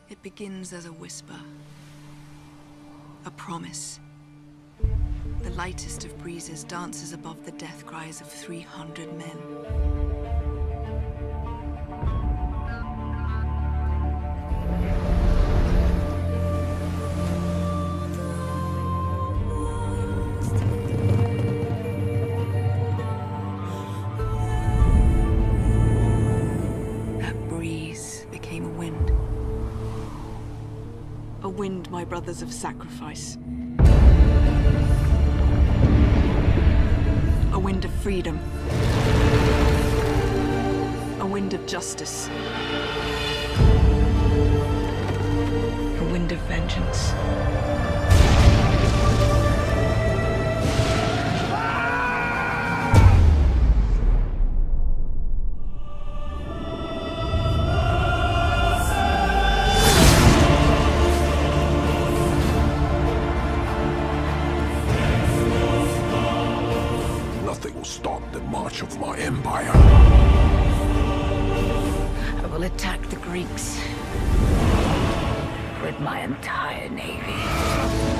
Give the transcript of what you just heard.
It begins as a whisper, a promise. The lightest of breezes dances above the death cries of 300 men. That breeze became a wind. A wind, my brothers, of sacrifice. A wind of freedom. A wind of justice. A wind of vengeance. Nothing will stop the march of my empire. I will attack the Greeks with my entire navy.